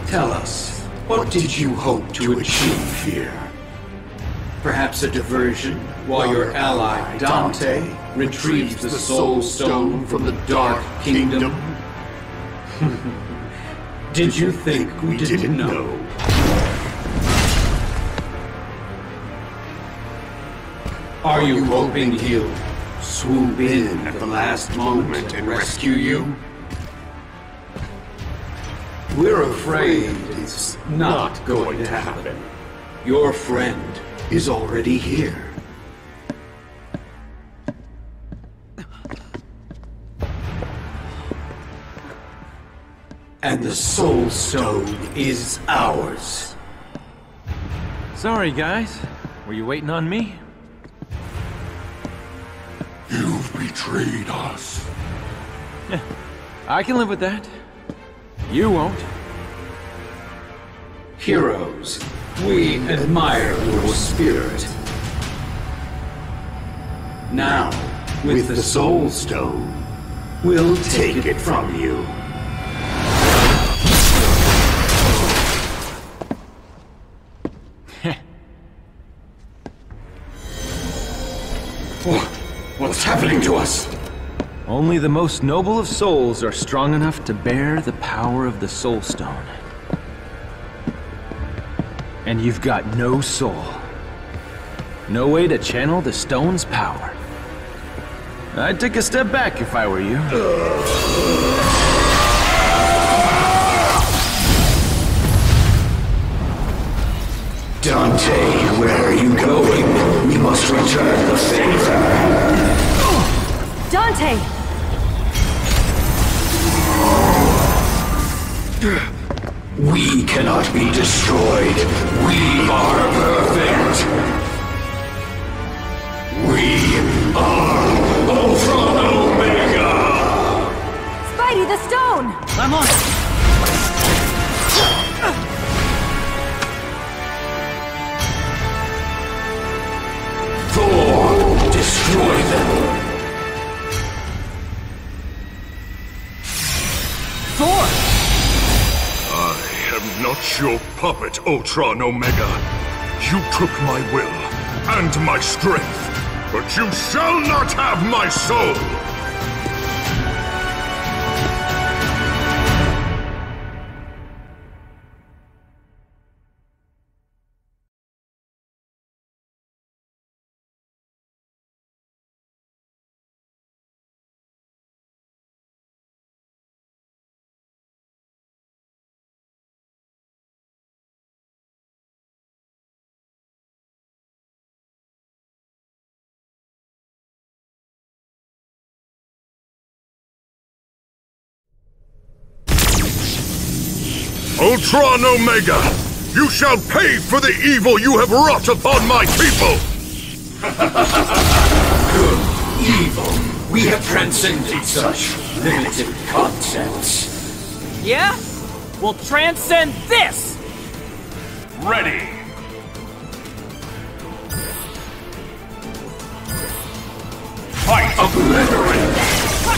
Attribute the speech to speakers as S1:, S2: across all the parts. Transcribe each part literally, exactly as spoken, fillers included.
S1: Tell us, what did you hope to achieve here? Perhaps a diversion while your ally Dante retrieves the Soul Stone from the Dark Kingdom? Did you think we didn't know? Are you hoping he'll swoop in at the last moment and rescue you? We're afraid it's not going to happen. Your friend is already here. And the Soul Stone is ours.
S2: Sorry, guys. Were you waiting on me?
S3: You've betrayed us.
S2: Yeah, I can live with that. You won't.
S1: Heroes, we admire your spirit. Now, with the Soul Stone, we'll take it from you. What's happening to us?
S2: Only the most noble of souls are strong enough to bear the power of the Soul Stone. And you've got no soul. No way to channel the stone's power. I'd take a step back if I were you.
S1: Dante, where are you going? We must return the favor.
S4: Dante!
S1: We cannot be destroyed. We are perfect. We are Ultron Omega!
S4: Spidey, the stone!
S2: I'm on it!
S1: Thor, destroy them!
S2: Thor!
S3: I am not your puppet, Ultron Omega. You took my will and my strength, but you shall not have my soul! Ultron Omega! You shall pay for the evil you have wrought upon my people!
S1: Good, evil. We have transcended such limited concepts.
S5: Yeah? We'll transcend this!
S3: Ready! Fight!
S1: Obliterate!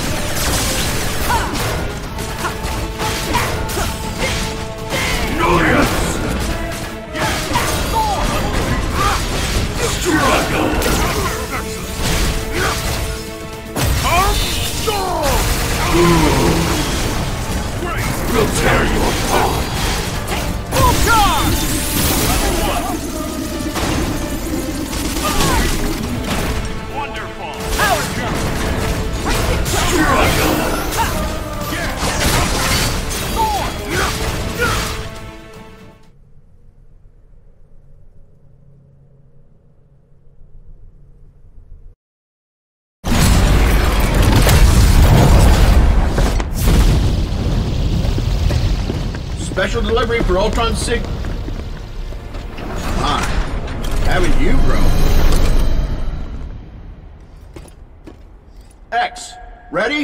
S1: We'll tear you apart!
S5: Full charge!
S3: Wonderful!
S5: Power jump!
S1: Struggle!
S6: Special delivery for Ultron Sig. My, haven't you grown? X, ready?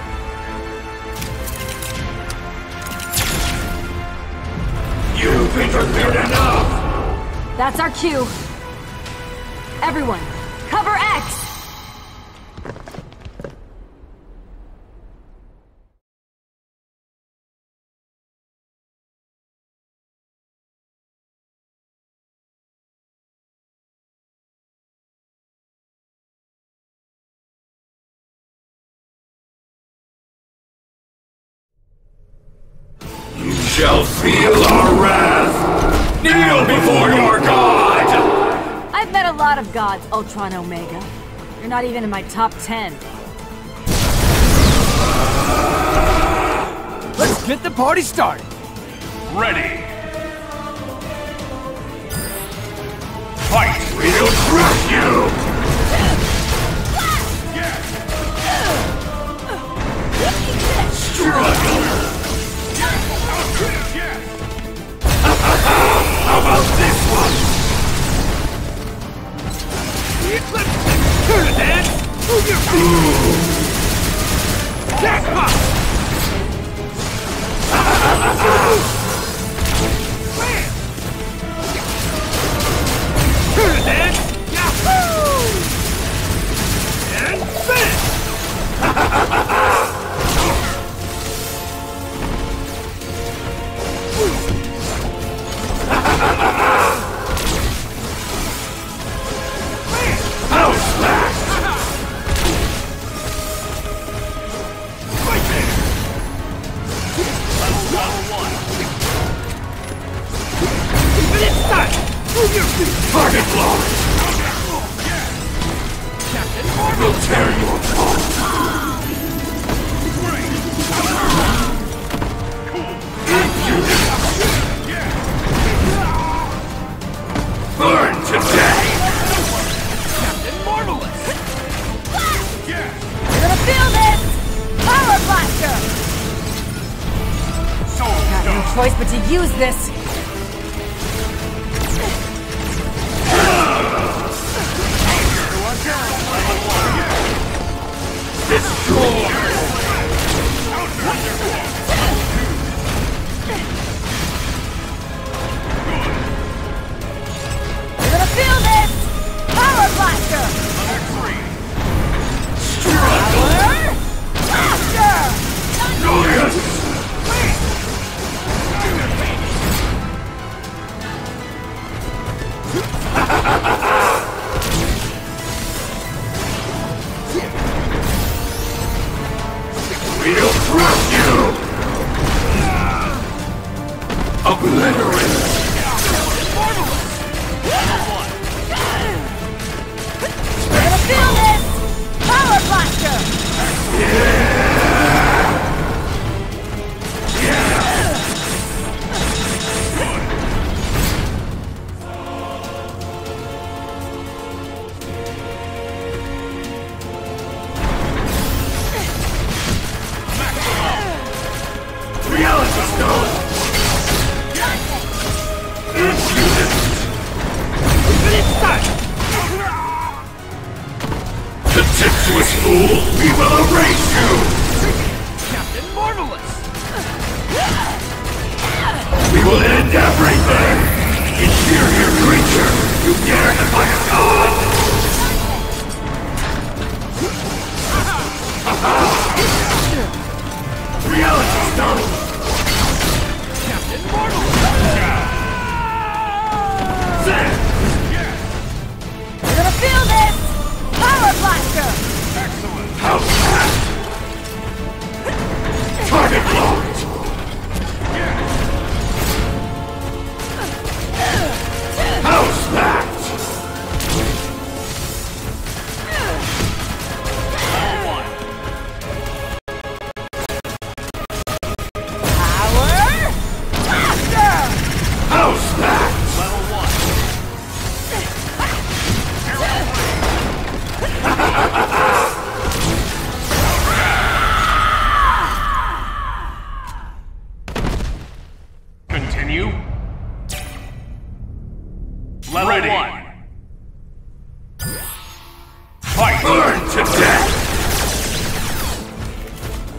S1: You've betrayed have been enough!
S4: That's our cue. Everyone, cover X!
S1: You shall feel our wrath! Kneel before your god!
S4: I've met a lot of gods, Ultron Omega. You're not even in my top ten.
S5: Let's get the party started.
S3: Ready. Fight!
S1: We'll crush you! Struggle! How about this one?
S5: Turn it, man! Move your feet! Jackpot! Turn it, man! Yahoo! And finish!
S1: House Blast!
S5: It's time! Move your feet!
S1: Target lock!
S5: Captain
S1: We'll tear you apart! Burn today!
S5: Captain Marvelous!
S4: You're gonna feel this! Power Blaster! Got no choice but to use this!
S1: Destroy!
S4: You're gonna feel this! Power Blaster!
S1: Struggle!
S4: Power Blaster!
S1: Glorious! We'll crush you! Obliterate!
S4: You're gonna feel this! Power Blaster!
S1: Reality Stone! Infuse it!
S5: It's time!
S1: Contemptuous fool! We will erase you!
S5: Captain Marvelous!
S1: We will end everything! Inferior creature! You dare defy a god! Reality Stone!
S5: Captain Marvelous!
S4: You're gonna feel this! Power Blaster!
S1: House Blast! Target locked! House Blast!
S4: Power Blaster!
S1: House Blast!
S3: Continue. Level Ready. one. Fight!
S1: Burn to death!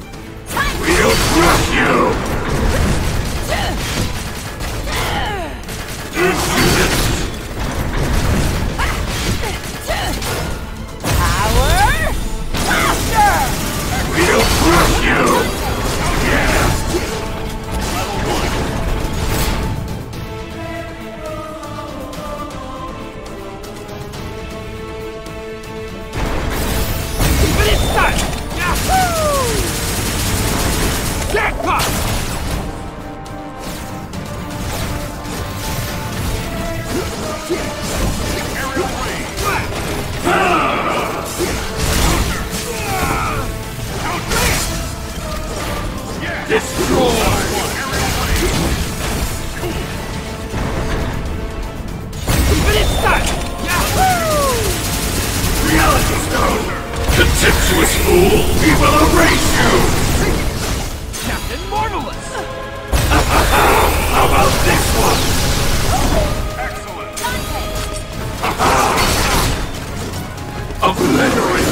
S1: We'll crush you!
S3: fool! We will erase you!
S5: Captain Mortalus!
S3: How about this one? Excellent! Obliterate!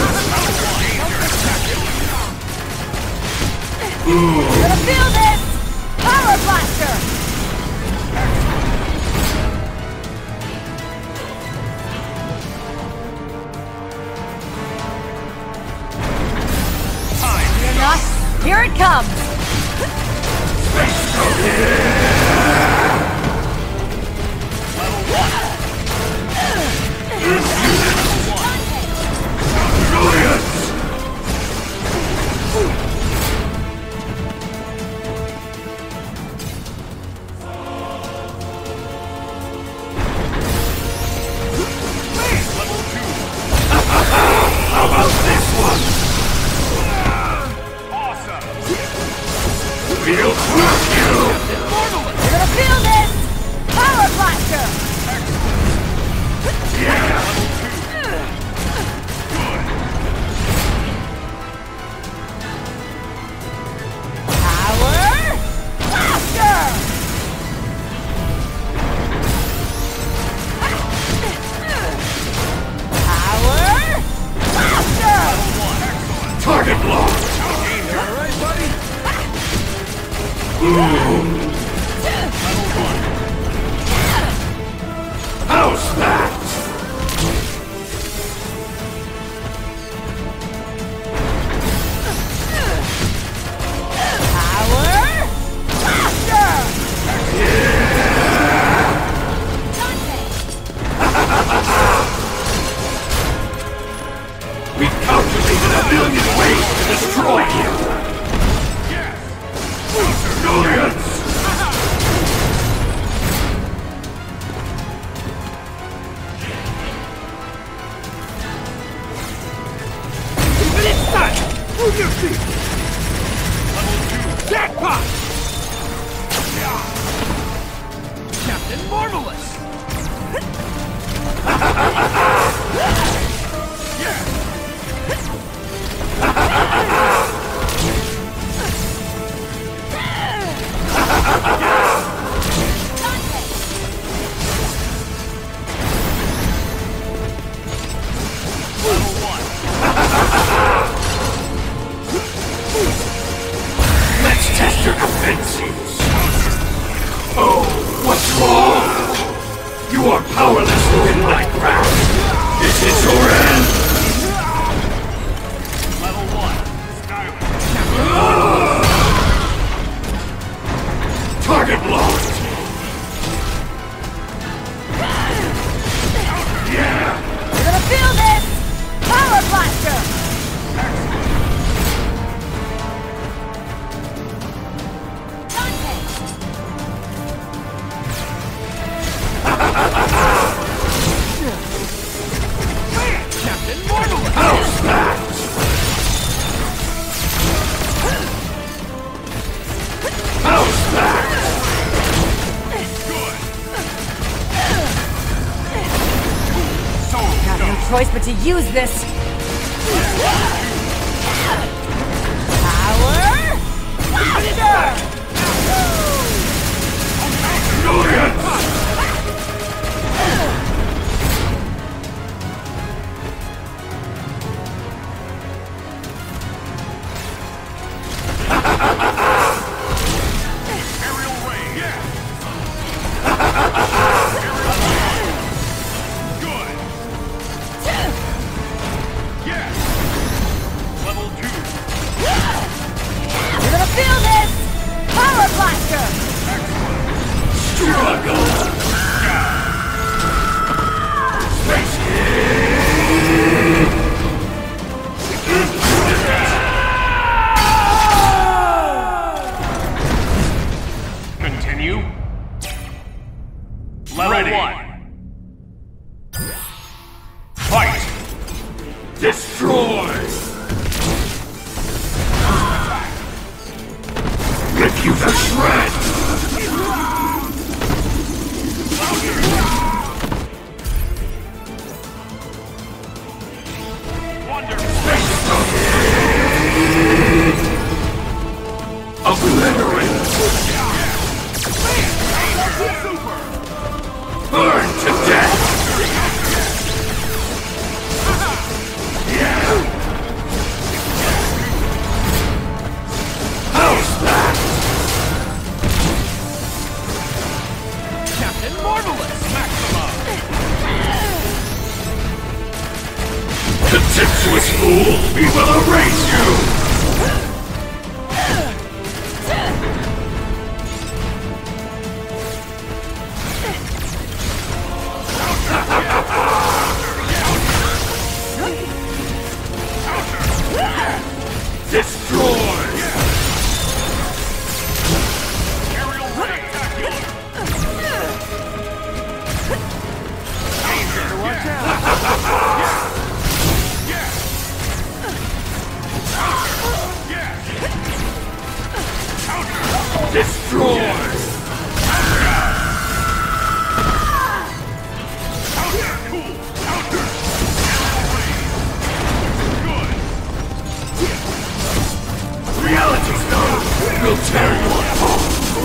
S4: You're gonna feel this! Power Blaster! You're not. Here it comes!
S3: How about this one? We'll crush you!
S4: You're gonna feel this! Power Blaster! Power Blaster! Power Blaster!
S3: Target locked!
S5: Alright, buddy?
S3: How's that?
S4: Power Blaster!
S3: We calculated a million ways to destroy you! Millions!
S5: But it's time! Move your feet! Level two, jackpot! Captain Mortalus!
S3: Let's test your defenses! Oh, what's wrong? You are powerless within my grasp! This is your end!
S5: Level one,
S3: Target locked! Yeah!
S4: You're gonna feel this! Power Blaster!
S5: Captain Mortalus!
S3: How's that? How's that?
S4: Got no choice but to use this! Power Blaster!
S3: Millions!
S4: You're gonna feel this! Power Blaster!
S3: Struggle!
S5: Continue. Level
S3: Ready.
S5: one. Fight!
S3: Destroy! Rip you to shreds!
S5: Wonderful!
S3: Contemptuous fool! We will erase you! Destroy! Aerial raid! Danger! Watch out! Destroy! Reality Stone will tear you apart!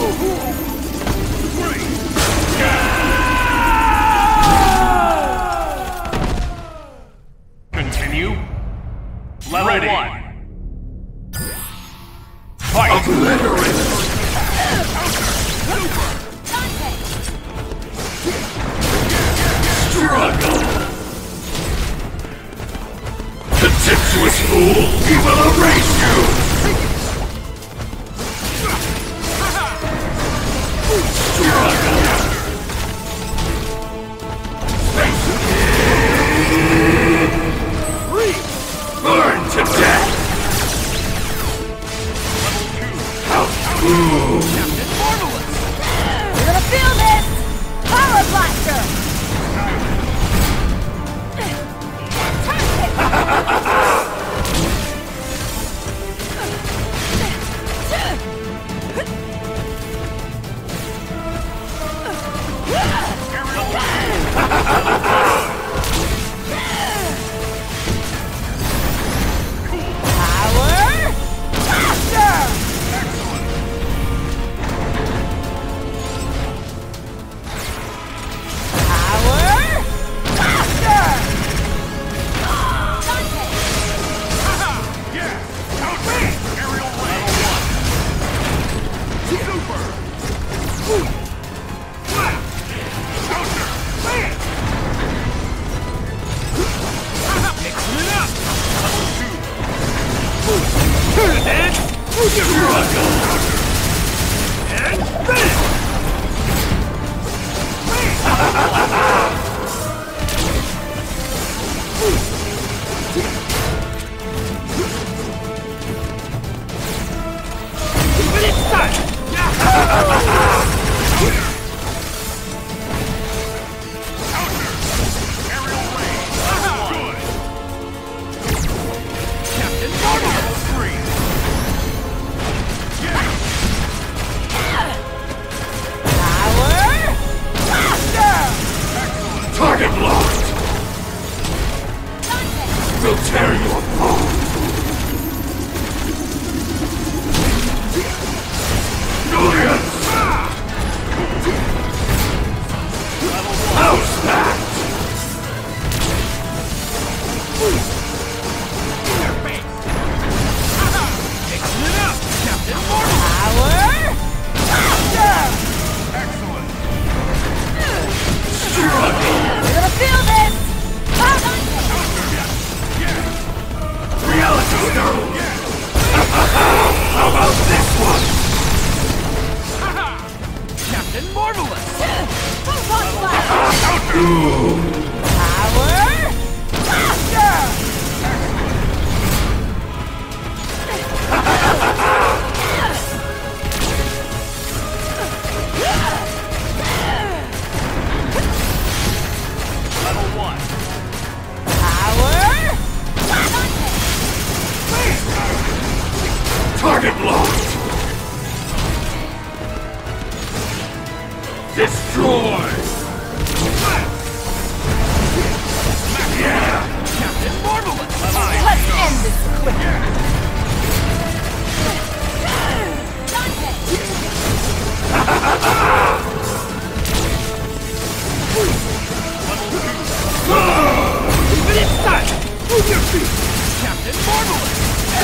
S3: Continue. Level Ready. one. Fight! Obliterate! Struggle! Contemptuous fool! We will erase you! Burn to death! Ooh.
S4: You're gonna feel this! Power Blaster!
S3: Target locked! We'll tear you apart! Julius! House that!
S5: In your face! Mixing it up! Captain Marvel! Power! Excellent!
S3: Struggle!
S4: You're gonna feel this!
S3: Reality Stone! How about this one?
S5: Captain Marvelous!
S4: Photon Blast!
S3: Ooh!
S4: Power! Blaster!
S5: Level one.
S4: Power!
S3: Target locked! Destroy! Yeah!
S5: Captain Marvelous!
S4: Let's end this quick!
S5: Infinite Sight! Move your feet! Captain Marvelous!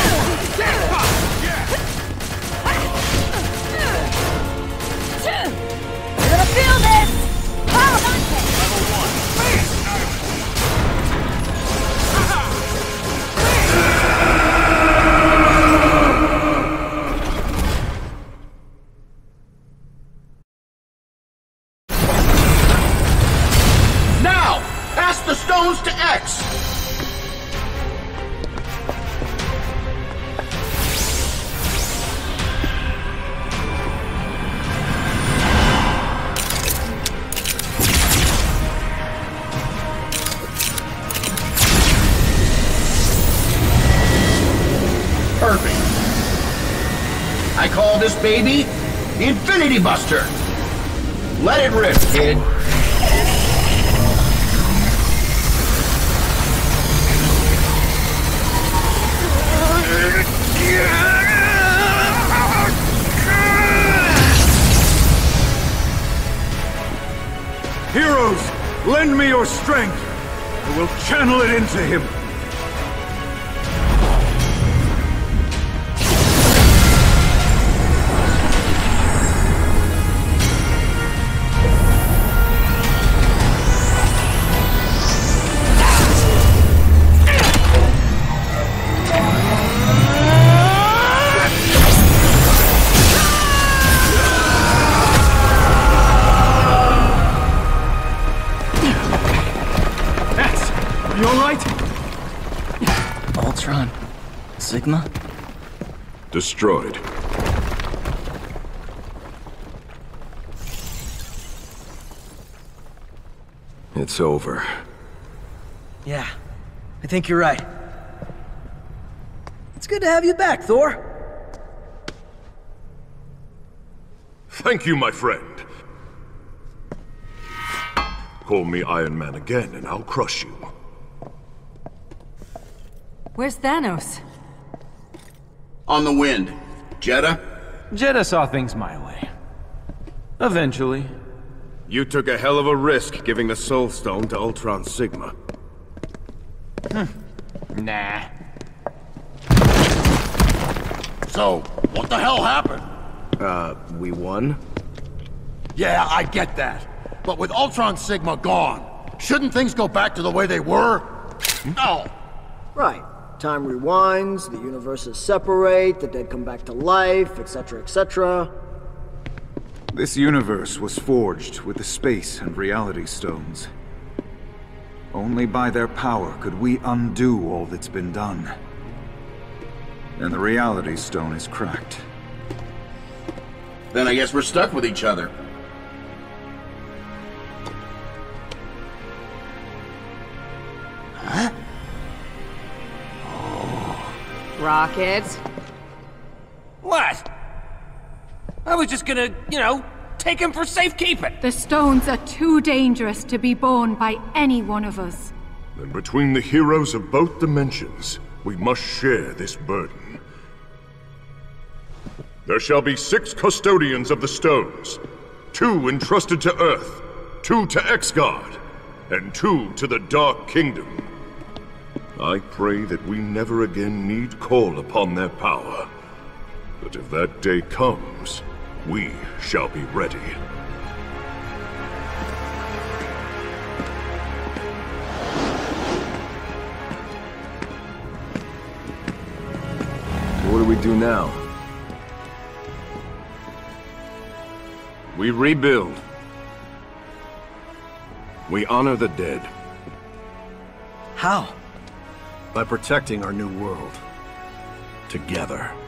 S4: You're gonna feel this! Power!
S5: Level one.
S6: stones to X! Perfect. I call this baby the Infinity Buster. Let it rip, kid.
S3: Heroes, lend me your strength. I will channel it into him.
S2: You alright?
S7: Ultron. Sigma?
S3: Destroyed. It's over.
S7: Yeah, I think you're right. It's good to have you back, Thor.
S3: Thank you, my friend. Call me Iron Man again and I'll crush you.
S4: Where's Thanos?
S6: On the wind. Jeddah?
S2: Jeddah saw things my way. Eventually.
S8: You took a hell of a risk giving the Soul Stone to Ultron Sigma.
S2: Nah.
S9: So, what the hell happened?
S8: Uh, we won?
S9: Yeah, I get that. But with Ultron Sigma gone, shouldn't things go back to the way they were? No.
S10: Right. Time rewinds, the universes separate, the dead come back to life, et cetera, et cetera.
S11: This universe was forged with the Space and Reality Stones. Only by their power could we undo all that's been done. And the Reality Stone is cracked.
S6: Then I guess we're stuck with each other.
S10: Huh?
S4: Rocket.
S5: What? I was just gonna, you know, take him for safekeeping.
S12: The stones are too dangerous to be borne by any one of us.
S3: Then between the heroes of both dimensions, we must share this burden. There shall be six custodians of the stones. Two entrusted to Earth, two to Exgard, and two to the Dark Kingdom. I pray that we never again need call upon their power. But if that day comes, we shall be ready.
S8: What do we do now? We rebuild. We honor the dead.
S7: How?
S8: By protecting our new world. Together.